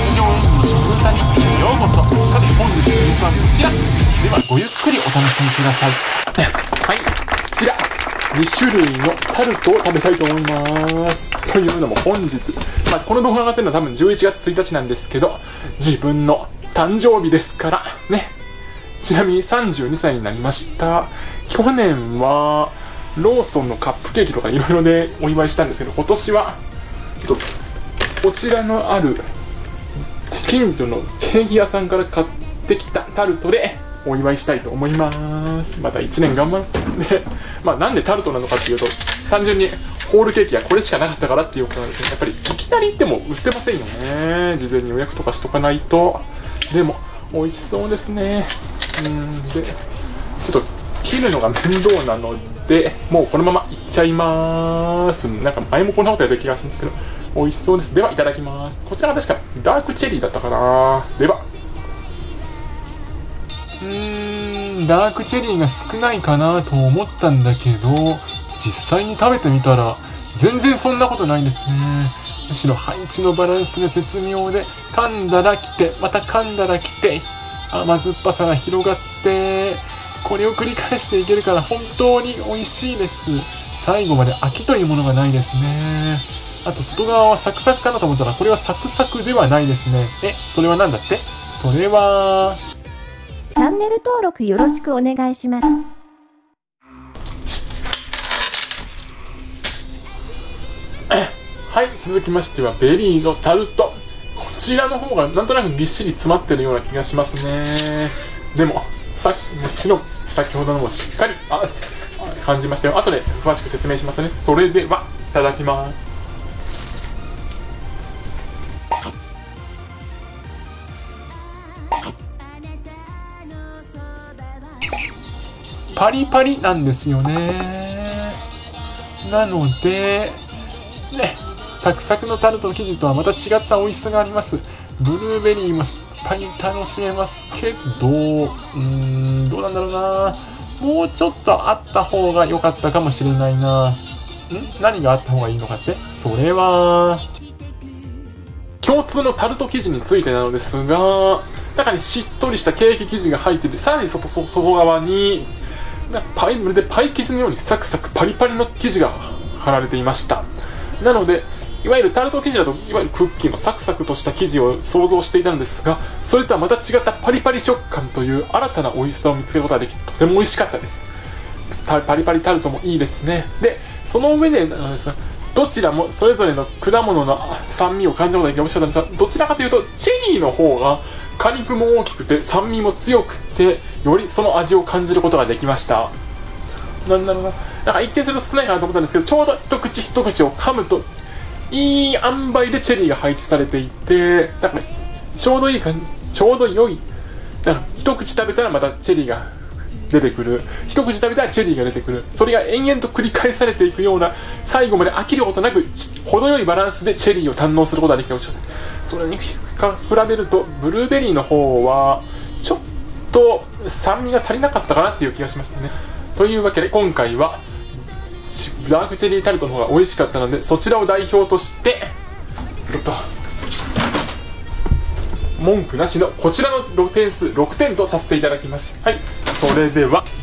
常演技の食歌日記へようこそ。さて本日の演目はこちらでは、ごゆっくりお楽しみください。はい、こちら2種類のタルトを食べたいと思います。というのも本日、この動画が上がってるのは多分11月1日なんですけど、自分の誕生日ですからね。ちなみに32歳になりました。去年はローソンのカップケーキとかいろいろでお祝いしたんですけど、今年はちょっとこちらのある近所のケーキ屋さんから買ってきたタルトでお祝いしたいと思います。また1年頑張って、なんでタルトなのかっていうと、単純にホールケーキはこれしかなかったからっていうことなんですけど、やっぱりいきなり行っても売ってませんよね。事前に予約とかしとかないと。でも美味しそうですね。でちょっと切るのが面倒なので、もうこのままいっちゃいます。なんか前もこんなことやった気がするんですけど、美味しそうです。ではいただきます。こちらが確かダークチェリーだったかな。ではダークチェリーが少ないかなと思ったんだけど、実際に食べてみたら全然そんなことないんですね。むしろ配置のバランスが絶妙で、噛んだら来てまた噛んだら来て、甘酸っぱさが広がって、これを繰り返していけるから本当に美味しいです。最後まで飽きというものがないですね。あと外側はサクサクかなと思ったら、これはサクサクではないですね。それは何だって？それはチャンネル登録よろしくお願いします。 はい、続きましてはベリーのタルト。こちらの方がなんとなくぎっしり詰まってるような気がしますね。でももちろん先ほどのもしっかり感じましたよ。後で詳しく説明しますね。それではいただきます。パリパリなんですよね。なのでサクサクのタルトの生地とはまた違った美味しさがあります。ブルーベリーもしっかり楽しめますけど、どうなんだろうな。もうちょっとあった方が良かったかもしれないな。何があった方がいいのかって？それは共通のタルト生地についてなのですが、中にしっとりしたケーキ生地が入っていて、さらに外側にパイ生地のようにサクサクパリパリの生地が貼られていました。なのでいわゆるタルト生地だと、いわゆるクッキーのサクサクとした生地を想像していたのですが、それとはまた違ったパリパリ食感という新たな美味しさを見つけることができ、とても美味しかったです。パリパリタルトもいいですね。でその上でどちらもそれぞれの果物の酸味を感じることができて美味しかったんですが、どちらかというとチェリーの方が果肉も大きくて酸味も強くて、よりその味を感じることができました。なんだろうな、なんか一見すると少ないかなと思ったんですけど、ちょうど一口一口を噛むといい塩梅でチェリーが配置されていて、なんかちょうどいい感じ、ちょうど良い、なんか一口食べたらまたチェリーが出てくる、一口食べたらチェリーが出てくる、それが延々と繰り返されていくような、最後まで飽きることなく程よいバランスでチェリーを堪能することができてほしい。それに比べるとブルーベリーの方はちょっと酸味が足りなかったかなっていう気がしましたね。というわけで今回はダークチェリータルトの方が美味しかったので、そちらを代表として文句なしのこちらの点数6点とさせていただきます。はい、それでは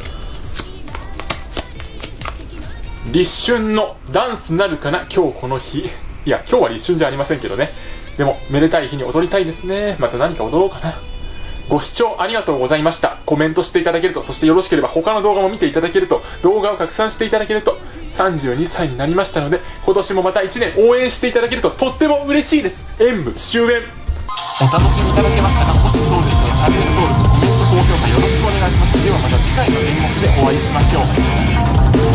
立春のダンスなるかな今日この日。いや今日は立春じゃありませんけどね。でもめでたい日に踊りたいですね。また何か踊ろうかな。ご視聴ありがとうございました。コメントしていただけると、そしてよろしければ他の動画も見ていただけると、動画を拡散していただけると、32歳になりましたので、今年もまた1年応援していただけるととっても嬉しいです。演武終演。お楽しみいただけましたか？もしそうでしたらチャンネル登録、コメント、高評価よろしくお願いします。ではまた次回の演目でお会いしましょう。